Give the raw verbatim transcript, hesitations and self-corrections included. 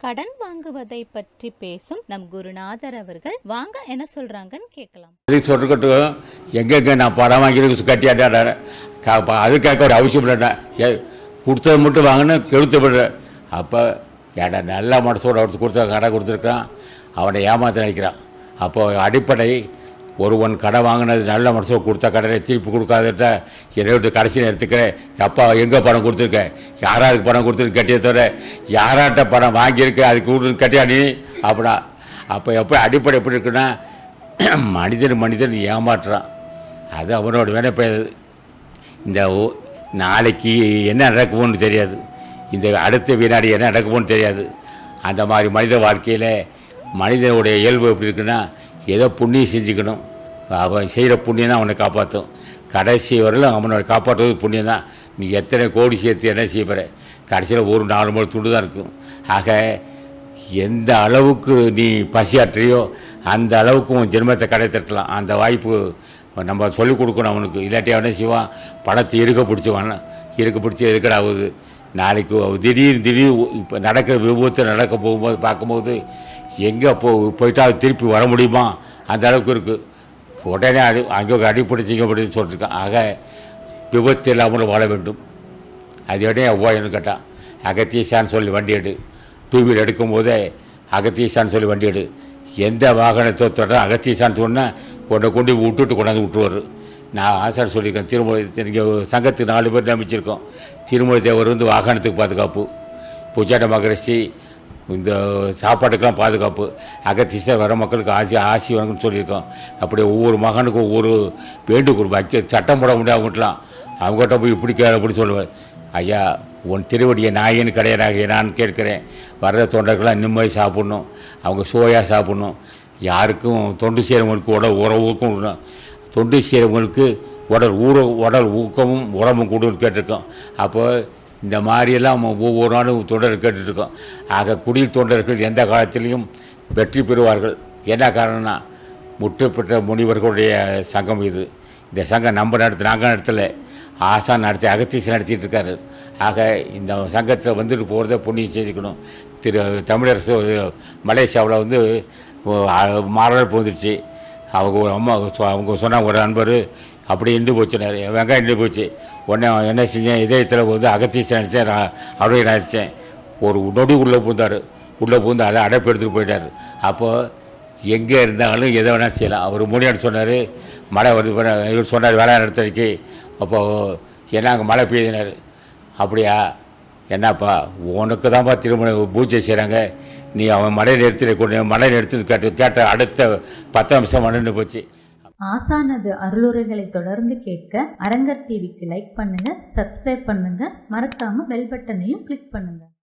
கடன் வாங்குவதை பற்றி பேசும் நம் குருநாதர் அவர்கள் வாங்க என்ன சொல்றாங்கன்னு கேட்கலாம். சொல்லிக்கட்டும் எங்கெங்க நான் படம் வாங்கி கட்டியாட்ட அதுக்காக ஒரு அவசியம் இல்லைண்ணா ஏ கொடுத்தது மட்டும் வாங்கினு கெடுத்துப்படுறேன். அப்போ ஏடா நல்ல மனசோட ஒருத்தர் கொடுத்த கடை கொடுத்துருக்கான், அவனை ஏமாற்ற நினைக்கிறான். அப்போது அடிப்படை ஒருவன் கடை வாங்கினது நல்ல மனசோட கொடுத்த கடனை திருப்பி கொடுக்காதட்ட என்னோட கடைசியில் எடுத்துக்கிறேன். அப்பா எங்கே பணம் கொடுத்துருக்கேன், யாராருக்கு பணம் கொடுத்துருக்கு கட்டிய தவிர யாராட்ட பணம் வாங்கியிருக்கேன் அதுக்கு கொடுத்து கட்டியா நீ அப்படின்னா. அப்போ எப்போ அடிப்படை எப்படி இருக்குன்னா மனிதன் மனிதன் ஏமாற்றுறான், அது அவனோட வேலை. இந்த நாளைக்கு என்ன நடக்குமோன்னு தெரியாது, இந்த அடுத்த வினாடி என்ன நடக்குமோன்னு தெரியாது. அந்த மாதிரி மனித வாழ்க்கையில் மனிதனுடைய இயல்பு எப்படி இருக்குன்னா ஏதோ புண்ணியம் செஞ்சுக்கணும், அவன் செய்கிற புண்ணியம் தான் அவனை காப்பாற்றும். கடைசி வரையிலும் அவனை காப்பாற்றுவது புண்ணியம் தான். நீ எத்தனை கோடி சேர்த்து என்ன செய்ய போகிற, கடைசியில் ஒரு நாலு மணி துண்டு தான் இருக்கும். ஆக எந்த அளவுக்கு நீ பசியாற்றியோ அந்த அளவுக்கு உன் ஜென்மத்தை கடை தட்டலாம். அந்த வாய்ப்பு நம்ம சொல்லிக் கொடுக்கணும் அவனுக்கு. இல்லாட்டி அவனே செய்வான், பணத்தை இருக்க பிடிச்சவான், இருக்க பிடிச்சி இருக்கடா ஆகுது. நாளைக்கு திடீர்னு திடீர் இப்போ நடக்கிற விபத்து நடக்க போகும்போது பார்க்கும்போது எங்கே போ போயிட்டா திருப்பி வர முடியுமா அந்த அளவுக்கு இருக்குது. உடனே அடி அங்கே அடிப்பிடிச்சிங்க அப்படின்னு சொல்லியிருக்கான். ஆக விபத்து இல்லாமல் வாழ வேண்டும். அது உடனே ஓயன்னு கேட்டான். அகத்தீசான்னு சொல்லி வண்டி எடு, டூ வீலர் எடுக்கும்போதே அகத்தீசான்னு சொல்லி வண்டி எடு. எந்த வாகனத்தை தொடர அகத்தீசான்னு சொன்னால் கொண்டை கொண்டு விட்டுட்டு கொண்டாந்து விட்டுருவார். நான் ஆசார் சொல்லியிருக்கேன், திருமலை இங்கே சங்கத்துக்கு நாலு பேர் நம்பிச்சிருக்கோம். திருமலை தேவர் வந்து வாகனத்துக்கு பாதுகாப்பு, பூஜாட்ட மகரிஷி இந்த சாப்பாட்டுக்கெல்லாம் பாதுகாப்பு, அகத்தீசர் வர மக்களுக்கு ஆசி ஆசி வணங்குன்னு சொல்லியிருக்கோம். அப்படி ஒவ்வொரு மகனுக்கும் ஒவ்வொரு வேண்டுகோள் வைக்க சட்டம் போட முடியாது. அவங்கட்டலாம் அவங்ககிட்ட போய் இப்படி கே அப்படின்னு சொல்லுவேன். ஐயா உன் திருவடியை நாயன்னு கிடையாது நான் கேட்குறேன். வர்ற தொண்டர்கள்லாம் நிம்மதி சாப்பிட்ணும், அவங்க சோயாக சாப்பிட்ணும். யாருக்கும் தொண்டு செய்கிறவங்களுக்கு உடல் உறவுக்கும் தொண்டு செய்கிறவங்களுக்கு உடல் ஊற உடல் ஊக்கமும் உரமும் கொடுன்னு கேட்டிருக்கோம். அப்போ இந்த மாதிரியெல்லாம் ஒவ்வொரு நாளும் தொண்டர்கள் கேட்டுட்ருக்கோம். ஆக குடில் தொண்டர்கள் எந்த காலத்திலையும் வெற்றி பெறுவார்கள். என்ன காரணம்னா முற்றுப்பெற்ற முனிவர்களுடைய சங்கம் இது. இந்த சங்கம் நம்ம நடத்த நாங்கள் நடத்தலை, ஆசான் நடத்தி அகத்தீசன் நடத்திட்டு இருக்காரு. ஆக இந்த சங்கத்தில் வந்துட்டு போகிறத புண்ணியம் செஞ்சுக்கணும். திரு தமிழரசு மலேசியாவில் வந்து மாறல் போந்துருச்சு. அவங்க ஒரு அம்மா அவங்க சொன்னாங்க, ஒரு நண்பர் அப்படி இண்டு போச்சுனார், வெங்காயம் இண்டு போச்சு. உடனே என்ன செஞ்சேன், இதயத்தில் வந்து அகத்தீசன் அடித்தேன், அப்படியே அடித்தேன். ஒரு நொடி உள்ளே பூந்தார், உள்ளே பூந்து அதை அடைப்பு எடுத்துகிட்டு போயிட்டார். அப்போது எங்கே இருந்தாலும் எதை வேணால் செய்யலாம். அவர் மூணியாடு சொன்னார், மழை வருது இவர் சொன்னார் வேலை நடத்தடிக்கு. அப்போது என்ன அங்கே மழை பெய்யுதுனார். அப்படியா, என்னப்பா உனக்கு தான்ப்பா திருமண பூஜை செய்கிறாங்க, நீ அவன் மழை நிறுத்தி கொண்டு மழை நிறுத்தி கேட்டு கேட்ட அடுத்த பத்து நிமிஷம் மழை போச்சு. ஆசானது அருளுரைகளை தொடர்ந்து கேட்க அரங்கர் டிவிக்கு லைக் பண்ணுங்க, சப்ஸ்கிரைப் பண்ணுங்க, மறக்காம பெல் பட்டனையும் கிளிக் பண்ணுங்க.